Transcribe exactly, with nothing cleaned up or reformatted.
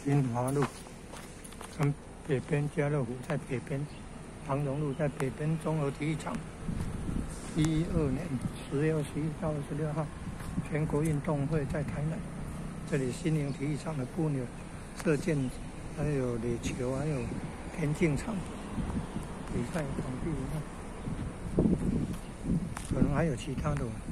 金华路跟北边家乐福在北边，长荣路在北边综合体育场。一二年十月二十一到二十六号，全国运动会在台南。这里新营体育场的部有射箭，还有垒球，还有田径场。比赛场地，可能还有其他的。